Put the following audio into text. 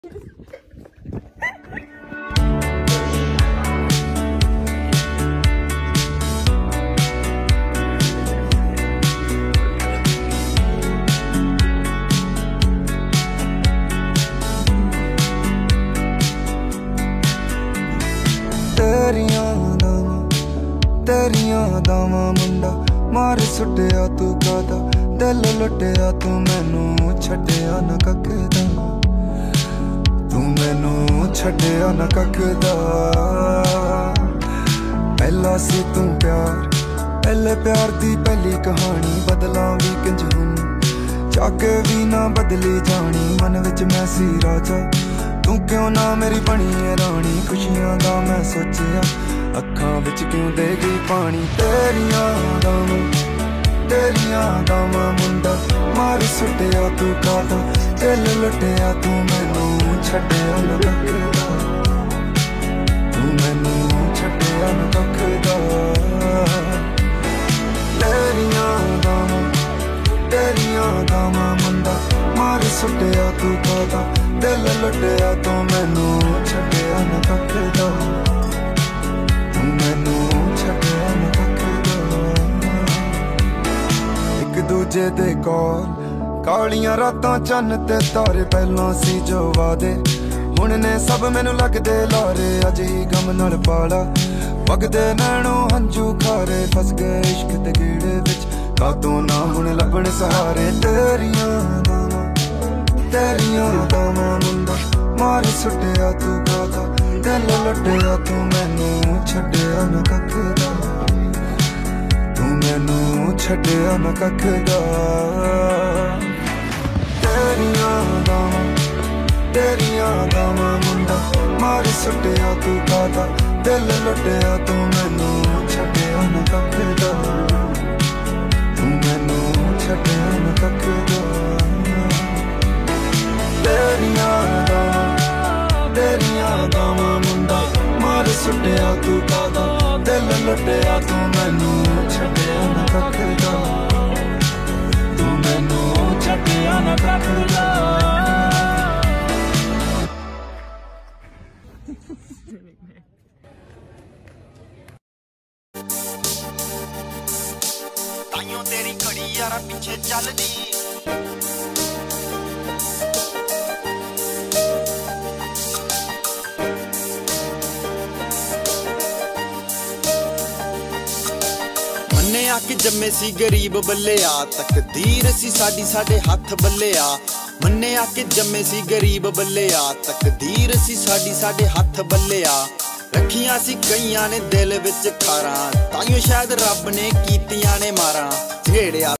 तेरियां दावां मुंडा मार सुटिया तू कादा दिल लुटिया तू मैनू छड्डिया न ककदा तू मैनू छड्डिया न ककदा पहला सी तू प्यार पहले प्यार दी पहली कहानी बदला भी किंज हुन चाके भी ना बदली जानी मन विच मैं सी राजा तू क्यों ना मेरी बनी है रानी खुशियां दा मैं सोचिया अखां विच क्यों दे गई पानी तेरियां दावां मुंडा मार सुटिया तू कादा दिल लुटिया तू मैनू छड्डिया न ककदा तू मैनू छड्डिया न ककदा तेरियां दावां मुंडा मार सुटिया तू कादा दिल लुटिया तू मैनू छड्डिया न ककदा दूजे दे कॉल कालियां रातां चन्न ते तारे पहलों सी जो वादे हुण ने सब मैनू लगदे लारे अज ही गम नाल पाला वगदे नैणों हंझू खारे फस गए इश्क दे गेड़े विच कातों ना हुण लभण सहारे तेरियां दावां मुंडा मार सुटिया तू कादा दिल लुटिया तू मैनू छड्डिया न ककदा मैनू छड्डिया न ककदा तेरियां दावां मुंडा मार सुटिया तू कादा दिल लुटिया तू मैनू छड्डिया न ककदा तू मैनू छड्डिया न ककदा तेरियां दावां मुंडा मार सुटिया तू कादा दिल लुटिया तू मैनू छड्डिया न ककदा तू मैनू छड्डिया न ककदा ताइयों तेरी घड़ी यारा पीछे चलदी कि जम्मे सी गरीब बल्लिया तकदीर सी साडी साडे हाथ बल्लिया मन्निया कि जम्मे सी गरीब बल्लिया तकदीर सी साडी साडे हाथ बल्लिया रखियां सी कईयां ने दिल विच खारां ताइयों शायद रब ने कीतियां ने मारां झेड़िया